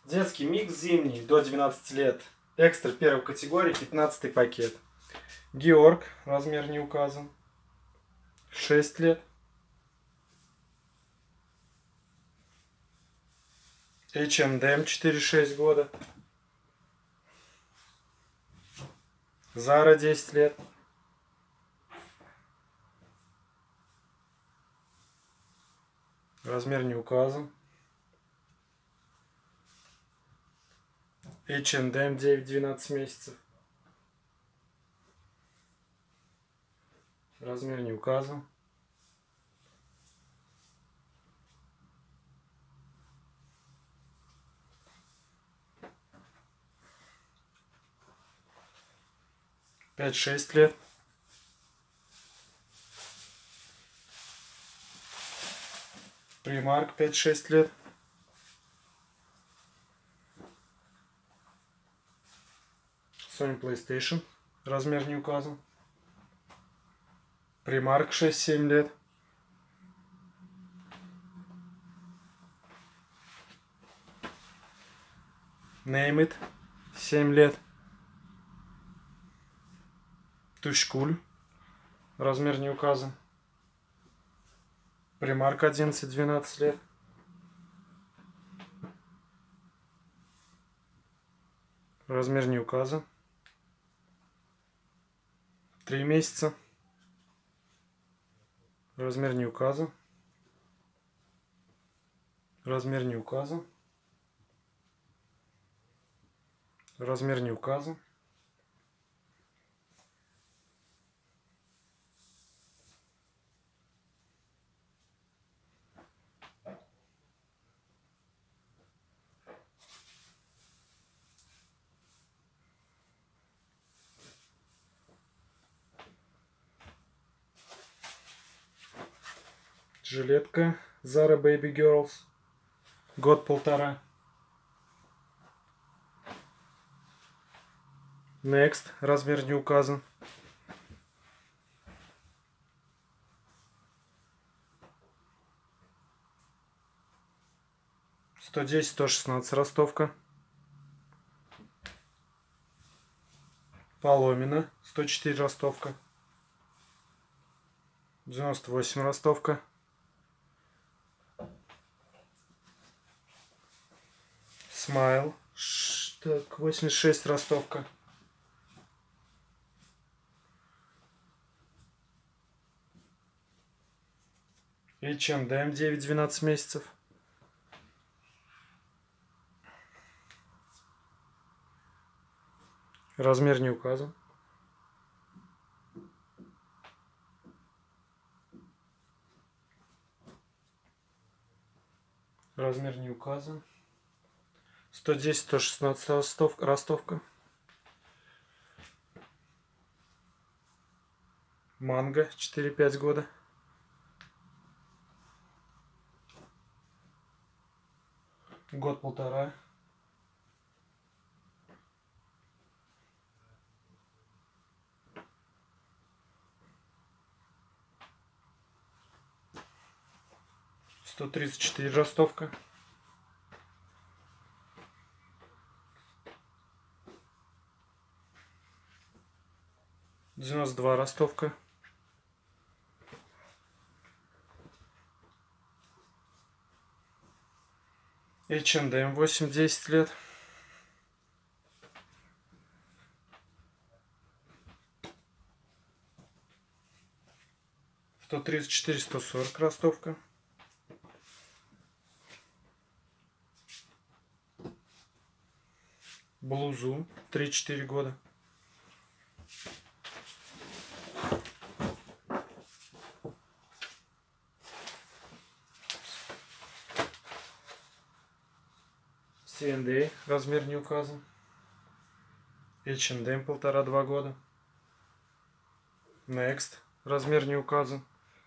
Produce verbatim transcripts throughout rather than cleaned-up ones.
Детский микс зимний до двенадцати лет. Экстра первой категории, пятнадцатый пакет. Георг, размер не указан. шесть лет. эйч энд эм четыре-шесть года. Зара десять лет. Размер не указан. эйч энд эм девять-двенадцать месяцев. Размер не указан. пять-шесть лет. Примарк пять-шесть лет. Sony PlayStation. Размер не указан. Примарк шесть-семь лет. Name It семь лет. Тушкуль. Размер не указан. Примарк одиннадцать-двенадцать лет. Размер не указан. три месяца. Размер не указан. Размер не указан. Размер не указан. Жилетка Zara Baby Girls. Год-полтора. Next. Размер не указан. сто десять сто шестнадцать ростовка. Поломина сто четыре ростовка. девяносто восемь ростовка. Смайл. Так, восемьдесят шесть ростовка. эйч энд эм девять-двенадцать месяцев. Размер не указан. Размер не указан. сто десять сто шестнадцать ростовка. ростовка. Манго четыре-пять года. Год-полтора. сто тридцать четыре ростовка. девяносто два ростовка. эйч энд эм восемь-десять лет. сто тридцать четыре сто сорок ростовка. Блузу три-четыре года. си энд эй, размер не указан. эйч энд эм полтора-два года. Next, размер не указан.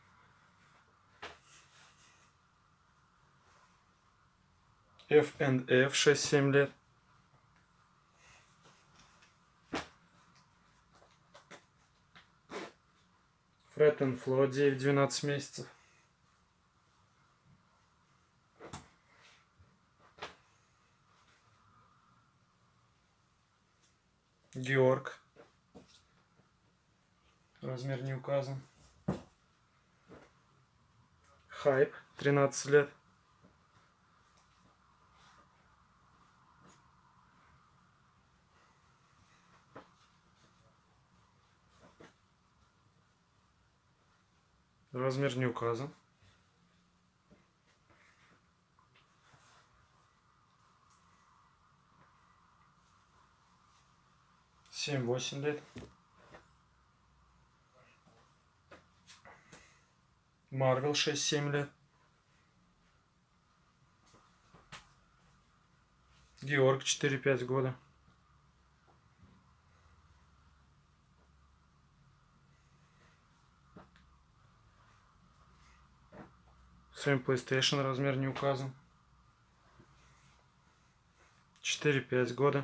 эф энд эф шесть-семь лет. Fred and Flo девять-двенадцать месяцев. Георг. Размер не указан. Хайп. тринадцать лет. Размер не указан. семь-восемь лет. Марвел шесть-семь лет. Георг четыре-пять года. Sony PlayStation, размер не указан. четыре-пять года.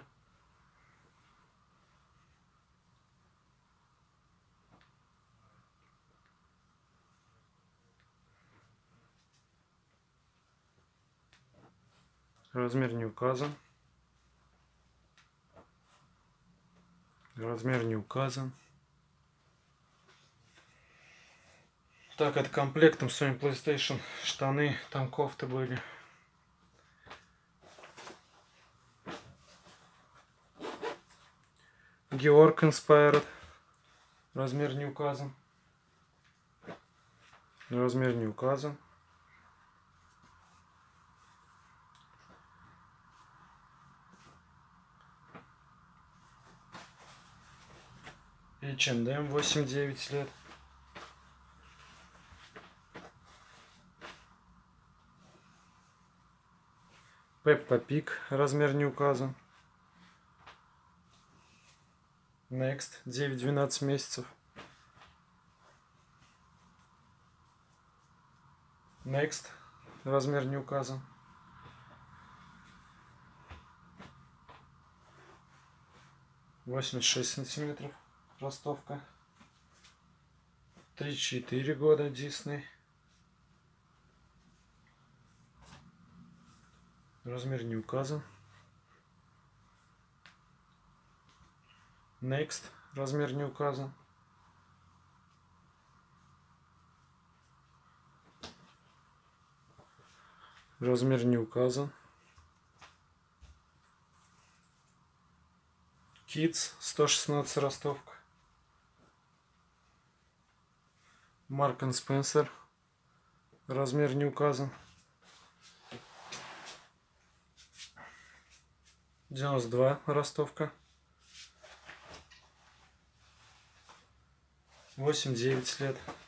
Размер не указан. Размер не указан. Так, это комплектом Sony PlayStation. Штаны, там кофты были. Георг Inspired. Размер не указан. Размер не указан. эйч энд эм восемь-девять лет. Пеппа Пиг, размер не указан. Next, девять-двенадцать месяцев. Next, размер не указан. восемьдесят шесть сантиметров. Ростовка. три-четыре года. Disney. Размер не указан. Next. Размер не указан. Размер не указан. Kids сто шестнадцать ростовка. Marks энд Spencer. Размер не указан. девяносто два ростовка. восемь-девять лет.